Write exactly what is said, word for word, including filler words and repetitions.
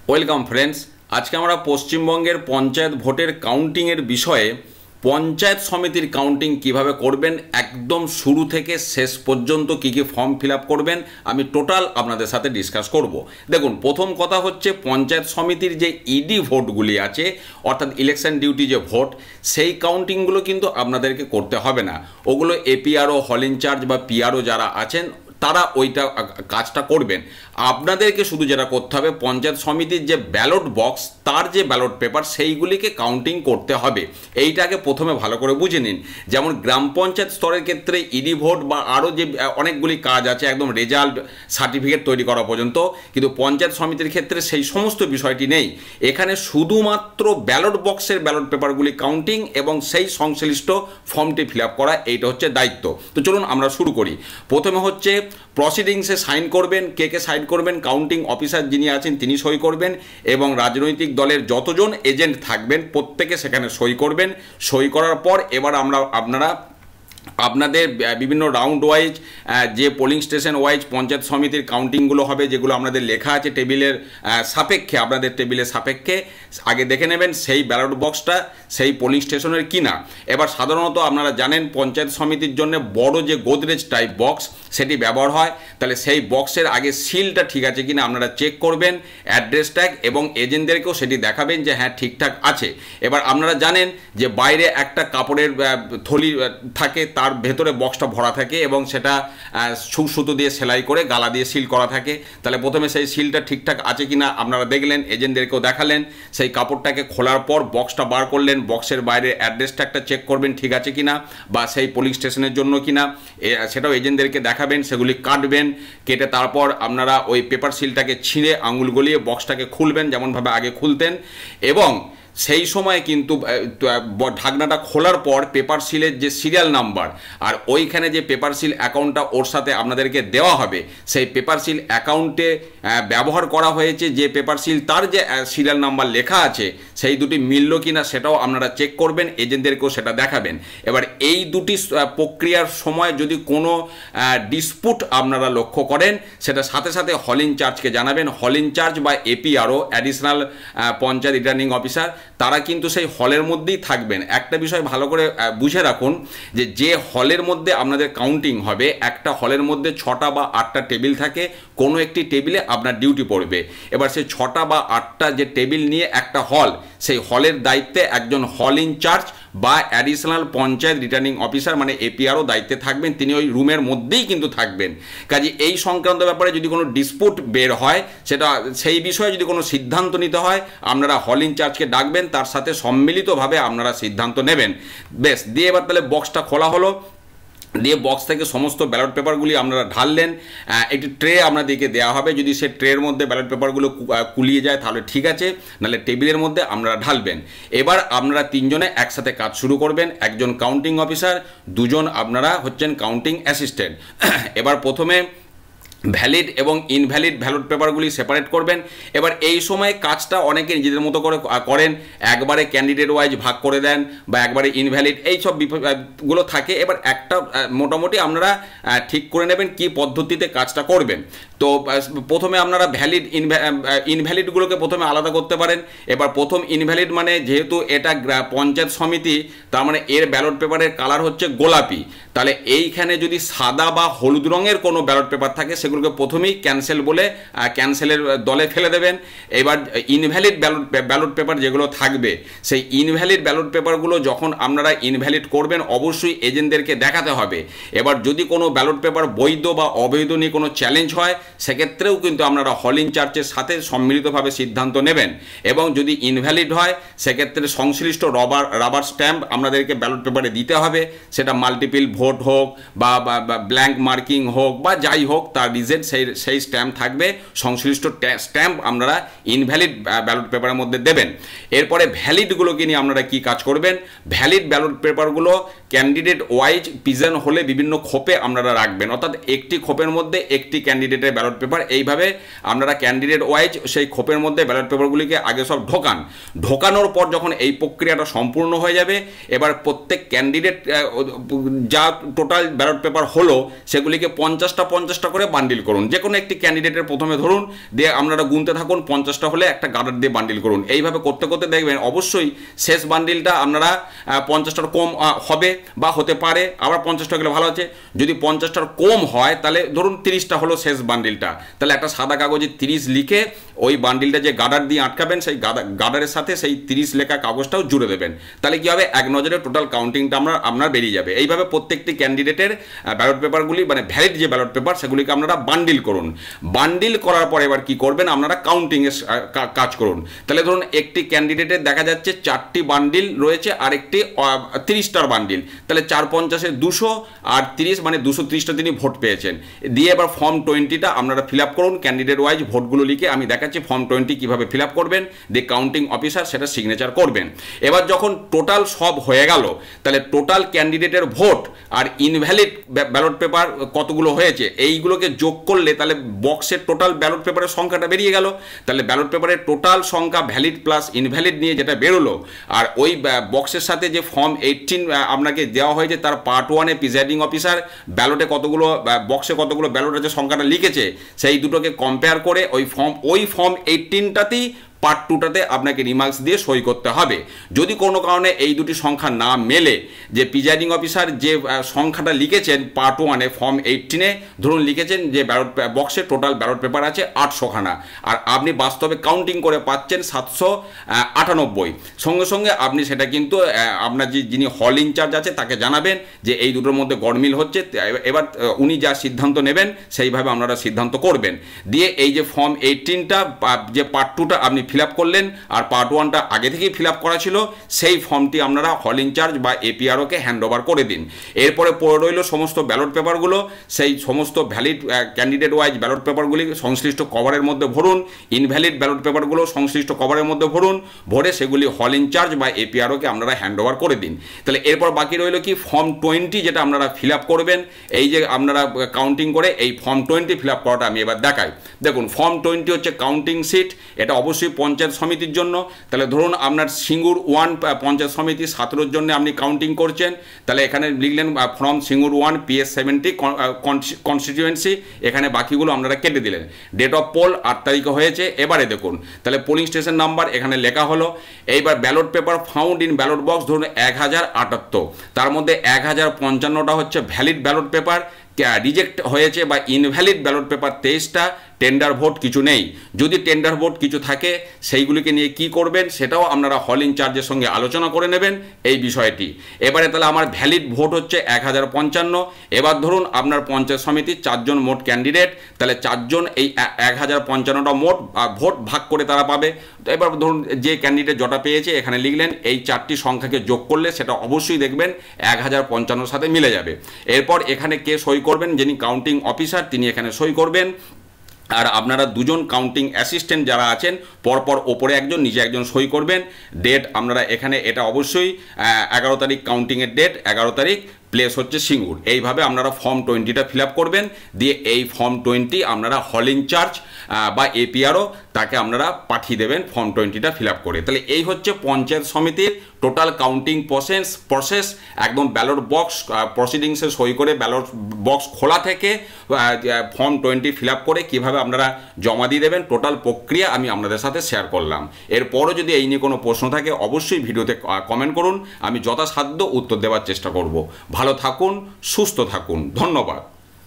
Welcome friends, আজকে আমরা পশ্চিমবঙ্গের পঞ্চায়েত ভোটের কাউন্টিংয়ের বিষয়ে পঞ্চায়েত সমিতির কাউন্টিং কিভাবে করবেন, একদম শুরু থেকে শেষ পর্যন্ত কি কি ফর্ম ফিল আপ করবেন আমি টোটাল আপনাদের সাথে ডিসকাস করব। দেখুন, প্রথম কথা হচ্ছে পঞ্চায়েত সমিতির যে ইডি ভোটগুলি আছে, অর্থাৎ ইলেকশন ডিউটি যে ভোট, সেই কাউন্টিংগুলো কিন্তু আপনাদেরকে করতে হবে না। ওগুলো এপিআরও, হল ইনচার্জ বা পিআরও যারা আছেন তারা ওইটা কাজটা করবেন। আপনাদেরকে শুধু যেটা করতে হবে, পঞ্চায়েত সমিতির যে ব্যালট বক্স, তার যে ব্যালট পেপার, সেইগুলিকে কাউন্টিং করতে হবে। এইটাকে প্রথমে ভালো করে বুঝে নিন। যেমন গ্রাম পঞ্চায়েত স্তরের ক্ষেত্রে ইডি ভোট বা আরও যে অনেকগুলি কাজ আছে, একদম রেজাল্ট সার্টিফিকেট তৈরি করা পর্যন্ত, কিন্তু পঞ্চায়েত সমিতির ক্ষেত্রে সেই সমস্ত বিষয়টি নেই। এখানে শুধুমাত্র ব্যালট বক্সের ব্যালট পেপারগুলি কাউন্টিং এবং সেই সংশ্লিষ্ট ফর্মটি ফিল আপ করা, এইটা হচ্ছে দায়িত্ব। তো চলুন আমরা শুরু করি। প্রথমে হচ্ছে প্রসিডিংসে সাইন করবেন। কে কে সাইন করবেন? কাউন্টিং অফিসার যিনি আছেন তিনি সই করবেন, এবং রাজনৈতিক দলের যতজন এজেন্ট থাকবেন প্রত্যেকে সেখানে সই করবেন। সই করার পর এবার আমরা আপনারা আপনাদের বিভিন্ন রাউন্ড ওয়াইজ যে পোলিং স্টেশন ওয়াইজ পঞ্চায়েত সমিতির কাউন্টিংগুলো হবে, যেগুলো আপনাদের লেখা আছে টেবিলের সাপেক্ষে, আপনাদের টেবিলের সাপেক্ষে আগে দেখে নেবেন সেই ব্যালট বক্সটা সেই পোলিং স্টেশনের কিনা। এবার সাধারণত আপনারা জানেন পঞ্চায়েত সমিতির জন্য বড় যে গোদরেজ টাইপ বক্স সেটি ব্যবহার হয়, তাহলে সেই বক্সের আগে সিলটা ঠিক আছে কিনা আপনারা চেক করবেন, অ্যাড্রেস ট্যাগ, এবং এজেন্টদেরকেও সেটি দেখাবেন যে হ্যাঁ ঠিকঠাক আছে। এবার আপনারা জানেন যে বাইরে একটা কাপড়ের থলি থাকে, তার ভেতরে বক্সটা ভরা থাকে এবং সেটা সুতো দিয়ে সেলাই করে গালা দিয়ে সিল করা থাকে। তাহলে প্রথমে সেই সিলটা ঠিকঠাক আছে কিনা আপনারা দেখলেন, এজেন্টদেরকেও দেখালেন। সেই কাপড়টাকে খোলার পর বক্সটা বার করলেন, বক্সের বাইরে অ্যাড্রেসটা একটা চেক করবেন ঠিক আছে কিনা, বা সেই পোলিং স্টেশনের জন্য কিনা, সেটাও এজেন্টদেরকে দেখাবেন। সেগুলি কাটবেন, কেটে তারপর আপনারা ওই পেপার সিলটাকে ছিঁড়ে আঙুল গলিয়ে বক্সটাকে খুলবেন যেমনভাবে আগে খুলতেন। এবং সেই সময় কিন্তু ঢাকনাটা খোলার পর পেপার সিলের যে সিরিয়াল নাম্বার আর ওইখানে যে পেপার সিল অ্যাকাউন্টটা ওর সাথে আপনাদেরকে দেওয়া হবে, সেই পেপার সিল অ্যাকাউন্টে ব্যবহার করা হয়েছে যে পেপার সিল, তার যে সিরিয়াল নাম্বার লেখা আছে সেই দুটি মিলল কিনা সেটাও আপনারা চেক করবেন, এজেন্টদেরকেও সেটা দেখাবেন। এবার এই দুটি প্রক্রিয়ার সময় যদি কোনো ডিসপুট আপনারা লক্ষ্য করেন, সেটা সাথে সাথে হল ইনচার্জকে জানাবেন। হল ইনচার্জ বা APRO, additional panchayat returning officer, তারা কিন্তু সেই হলের মধ্যেই থাকবেন। একটা বিষয় ভালো করে বুঝে রাখুন যে যে হলের মধ্যে আপনাদের কাউন্টিং হবে, একটা হলের মধ্যে ছটা বা আটটা টেবিল থাকে, কোনো একটি টেবিলে আপনার ডিউটি পড়বে। এবার সেই ছটা বা আটটা যে টেবিল নিয়ে একটা হল, সেই হলের দায়িত্বে একজন হল ইনচার্জ বা অ্যাডিশনাল পঞ্চায়েত রিটার্নিং অফিসার মানে এপিআরও দায়িত্বে থাকবেন। তিনি ওই রুমের মধ্যেই কিন্তু থাকবেন। কাজে এই সংক্রান্ত ব্যাপারে যদি কোনো ডিসপুট বের হয়, সেটা সেই বিষয়ে যদি কোনো সিদ্ধান্ত নিতে হয়, আপনারা হল ইনচার্জকে ডাকবেন, তার সাথে সম্মিলিতভাবে আপনারা সিদ্ধান্ত নেবেন। বেশ, দিয়ে এবার তাহলে বক্সটা খোলা হলো, দিয়ে বক্স থেকে সমস্ত ব্যালট পেপারগুলি আপনারা ঢাললেন। একটি ট্রে আপনাদেরকে দেওয়া হবে, যদি সে ট্রের মধ্যে ব্যালট পেপারগুলো কুলিয়ে যায় তাহলে ঠিক আছে, নাহলে টেবিলের মধ্যে আপনারা ঢালবেন। এবার আপনারা তিনজনে একসাথে কাজ শুরু করবেন, একজন কাউন্টিং অফিসার, দুজন আপনারা হচ্ছেন কাউন্টিং অ্যাসিস্ট্যান্ট। এবার প্রথমে ভ্যালিড এবং ইনভ্যালিড ব্যালট পেপারগুলি সেপারেট করবেন। এবার এই সময় কাজটা অনেকে নিজেদের মতো করে করেন, একবারে ক্যান্ডিডেট ওয়াইজ ভাগ করে দেন বা একবারে ইনভ্যালিড, এই সব গুলো থাকে। এবার একটা মোটামুটি আপনারা ঠিক করে নেবেন কি পদ্ধতিতে কাজটা করবেন। তো প্রথমে আপনারা ভ্যালিড ইনভ্যালিডগুলোকে প্রথমে আলাদা করতে পারেন। এবার প্রথম ইনভ্যালিড মানে, যেহেতু এটা পঞ্চায়েত সমিতি, তার মানে এর ব্যালট পেপারের কালার হচ্ছে গোলাপি, তাহলে এইখানে যদি সাদা বা হলুদ রঙের কোনো ব্যালট পেপার থাকে সেগুলোকে প্রথমেই ক্যান্সেল বলে ক্যান্সেলের দলে ফেলে দেবেন। এবার ইনভ্যালিড ব্যালট ব্যালট পেপার যেগুলো থাকবে, সেই ইনভ্যালিড ব্যালট পেপারগুলো যখন আপনারা ইনভ্যালিড করবেন অবশ্যই এজেন্টদেরকে দেখাতে হবে। এবার যদি কোনো ব্যালট পেপার বৈধ বা অবৈধ নিয়ে কোনো চ্যালেঞ্জ হয়, সেক্ষেত্রেও কিন্তু আপনারা হল ইনচার্জের সাথে সম্মিলিতভাবে সিদ্ধান্ত নেবেন। এবং যদি ইনভ্যালিড হয় সেক্ষেত্রে সংশ্লিষ্ট রবার রাবার স্ট্যাম্প আপনাদেরকে ব্যালট পেপারে দিতে হবে, সেটা মাল্টিপল ভোট হোক বা ব্ল্যাঙ্ক মার্কিং হোক বা যাই হোক, তার রিজেন্ট সেই সেই স্ট্যাম্প থাকবে, সংশ্লিষ্ট স্ট্যাম্প আপনারা ইনভ্যালিড ব্যালট পেপারের মধ্যে দেবেন। এরপরে ভ্যালিডগুলোকে নিয়ে আপনারা কি কাজ করবেন? ভ্যালিড ব্যালট পেপারগুলো ক্যান্ডিডেট ওয়াইজ পিজন হলে বিভিন্ন খোপে আপনারা রাখবেন, অর্থাৎ একটি খোপের মধ্যে একটি ক্যান্ডিডেটের ব্যালট পেপার, এইভাবে আপনারা ক্যান্ডিডেট ওয়াইজ সেই খোপের মধ্যে ব্যালট পেপারগুলিকে আগে সব ঢোকান। ঢোকানোর পর যখন এই প্রক্রিয়াটা সম্পূর্ণ হয়ে যাবে, এবার প্রত্যেক ক্যান্ডিডেট যা টোটাল ব্যালট পেপার হলো সেগুলিকে পঞ্চাশটা পঞ্চাশটা করে বানিয়ে বান্ডিল করুন, যে কোনো একটি ক্যান্ডিডেটের প্রথমে ধরুন, দিয়ে আপনারা গুনতে থাকুন, পঞ্চাশটা হলে একটা গার্ডার দিয়ে বান্ডিল করুন। এইভাবে করতে করতে দেখবেন অবশ্যই শেষ বান্ডিলটা আপনারা পঞ্চাশটার কম হবে বা হতে পারে, আবার পঞ্চাশটা গেলে ভালো আছে। যদি পঞ্চাশটার কম হয় তাহলে ধরুন তিরিশটা হলো শেষ বান্ডিলটা, তাহলে একটা সাদা কাগজে তিরিশ লিখে ওই বান্ডিলটা যে গার্ডার দিয়ে আটকাবেন সেই গার্ডারের সাথে সেই তিরিশ লেখা কাগজটাও জুড়ে দেবেন। তাহলে কী হবে, এক নজরে টোটাল কাউন্টিংটা আমরা আপনার বেরিয়ে যাবে। এইভাবে প্রত্যেকটি ক্যান্ডিডেটের ব্যালট পেপারগুলি মানে ভ্যালিড যে ব্যালট পেপার সেগুলিকে আপনারা বান্ডিল করুন। বান্ডিল করার পর এবার কী করবেন, আপনারা কাউন্টিংয়ের কাজ করুন। তাহলে ধরুন একটি ক্যান্ডিডেটের দেখা যাচ্ছে চারটি বান্ডিল রয়েছে আর একটি তিরিশটার বান্ডিল, তাহলে চার পঞ্চাশে দুশো আর তিরিশ মানে দুশো তিরিশটা তিনি ভোট পেয়েছেন। দিয়ে এবার ফর্ম টোয়েন্টিটা আপনারা ফিল আপ করুন ক্যান্ডিডেট ওয়াইজ ভোটগুলো লিখে। আমি দেখাচ্ছি ফর্ম টোয়েন্টি কীভাবে ফিল আপ করবেন, দিয়ে কাউন্টিং অফিসার সেটা সিগনেচার করবেন। এবার যখন টোটাল সব হয়ে গেল, তাহলে টোটাল ক্যান্ডিডেটের ভোট আর ইনভ্যালিড ব্যালট পেপার কতগুলো হয়েছে এইগুলোকে যোগ করলে তাহলে বক্সের টোটাল ব্যালট পেপারের সংখ্যাটা বেরিয়ে গেল। তাহলে ব্যালট পেপারের টোটাল সংখ্যা ভ্যালিড প্লাস ইনভ্যালিড নিয়ে যেটা বেরোলো, আর ওই বক্সের সাথে যে ফর্ম এইটিন আপনাকে দেওয়া হয়েছে তার পার্ট ওয়ানে প্রিজাইডিং অফিসার ব্যালটে কতগুলো বক্সে কতগুলো ব্যালট আছে সংখ্যাটা লিখেছে, সেই দুটোকে কম্পেয়ার করে ওই ফর্ম ওই ফর্ম এইটিনটাতেই পার্ট টুটাতে আপনাকে রিমার্কস দিয়ে সই করতে হবে। যদি কোনো কারণে এই দুটি সংখ্যা না মেলে, যে প্রিজাইডিং অফিসার যে সংখ্যাটা লিখেছেন পার্ট ওয়ানে ফর্ম এইটিনে ধরুন লিখেছেন যে ব্যালট বক্সে টোটাল ব্যালট পেপার আছে আটশোখানা, আর আপনি বাস্তবে কাউন্টিং করে পাচ্ছেন সাতশো আটানব্বই, সঙ্গে সঙ্গে আপনি সেটা কিন্তু আপনার যে যিনি হল ইনচার্জ আছে তাকে জানাবেন যে এই দুটোর মধ্যে গড়মিল হচ্ছে। এবার উনি যা সিদ্ধান্ত নেবেন সেইভাবে আপনারা সিদ্ধান্ত করবেন। দিয়ে এই যে ফর্ম এইটিনটা যে পার্ট টুটা আপনি ফিল আপ করলেন আর পার্ট ওয়ানটা আগে থেকেই ফিল আপ করা ছিল, সেই ফর্মটি আপনারা হল ইনচার্জ বা এপিআরওকে হ্যান্ড ওভার করে দিন। এরপরে পড়ে রইল সমস্ত ব্যালট পেপারগুলো, সেই সমস্ত ভ্যালিড ক্যান্ডিডেট ওয়াইজ ব্যালট পেপারগুলি সংশ্লিষ্ট কভারের মধ্যে ভরুন, ইনভ্যালিড ব্যালট পেপারগুলো সংশ্লিষ্ট কভারের মধ্যে ভরুন, ভরে সেগুলি হল ইনচার্জ বা এপিআরওকে আপনারা হ্যান্ড ওভার করে দিন। তাহলে এরপর বাকি রইল কি ফর্ম টোয়েন্টি, যেটা আপনারা ফিল আপ করবেন। এই যে আপনারা কাউন্টিং করে এই ফর্ম টোয়েন্টি ফিল আপ করাটা আমি এবার দেখাই। দেখুন ফর্ম টোয়েন্টি হচ্ছে কাউন্টিং সিট, এটা অবশ্যই পঞ্চায়েত সমিতির জন্য। তাহলে ধরুন আপনার সিঙ্গুর ওয়ান পঞ্চায়েত সমিতি সতেরোর জন্য আপনি কাউন্টিং করছেন, তাহলে এখানে লিখলেন from Singur one PS seventy constituency, এখানে বাকিগুলো আপনারা কেটে দিলেন। ডেট অফ পোল আট তারিখে হয়েছে। এবারে দেখুন তাহলে পোলিং স্টেশন নাম্বার এখানে লেখা হলো। এইবার ballot paper found in ballot box ধরুন এক হাজার আটাত্তর, তার মধ্যে এক হাজার পঞ্চান্নটা হচ্ছে ভ্যালিড ব্যালট পেপার, রিজেক্ট হয়েছে বা ইনভ্যালিড ব্যালট পেপার তেইশটা, টেন্ডার ভোট কিছু নেই। যদি টেন্ডার ভোট কিছু থাকে সেইগুলিকে নিয়ে কি করবেন সেটাও আপনারা হল ইনচার্জের সঙ্গে আলোচনা করে নেবেন এই বিষয়টি। এবারে তাহলে আমার ভ্যালিড ভোট হচ্ছে এক হাজার পঞ্চান্ন। এবার ধরুন আপনার পঞ্চায়েত সমিতির চারজন মোট ক্যান্ডিডেট, তাহলে চারজন এই এক হাজার পঞ্চান্নটা মোট ভোট ভাগ করে তারা পাবে। তো এবার ধরুন যে ক্যান্ডিডেট যটা পেয়েছে এখানে লিখলেন, এই চারটি সংখ্যাকে যোগ করলে সেটা অবশ্যই দেখবেন এক হাজার পঞ্চান্নর সাথে মিলে যাবে। এরপর এখানে কে সই করবেন, যিনি কাউন্টিং অফিসার তিনি এখানে সই করবেন। আর আপনারা দুজন কাউন্টিং অ্যাসিস্ট্যান্ট যারা আছেন পরপর ওপরে একজন নিচে একজন সই করবেন। ডেট আপনারা এখানে এটা অবশ্যই এগারো তারিখ কাউন্টিংয়ের ডেট, এগারো তারিখ, প্লেস হচ্ছে সিঙ্গুর। এইভাবে আপনারা ফর্ম টোয়েন্টিটা ফিল আপ করবেন। দিয়ে এই ফর্ম টোয়েন্টি আপনারা হল ইনচার্জ বা এপিআরও তাকে আপনারা পাঠিয়ে দেবেন ফর্ম টোয়েন্টিটা ফিল আপ করে। তাহলে এই হচ্ছে পঞ্চায়েত সমিতির টোটাল কাউন্টিং প্রসেস প্রসেস একদম ব্যালট বক্স প্রসিডিংসে সই করে ব্যালট বক্স খোলা থেকে ফর্ম টোয়েন্টি ফিল আপ করে কীভাবে আপনারা জমা দিয়ে দেবেন, টোটাল প্রক্রিয়া আমি আপনাদের সাথে শেয়ার করলাম। এরপরও যদি এই নিয়ে কোনো প্রশ্ন থাকে অবশ্যই ভিডিওতে কমেন্ট করুন, আমি যথাসাধ্য উত্তর দেওয়ার চেষ্টা করব। ভালো থাকুন, সুস্থ থাকুন, ধন্যবাদ।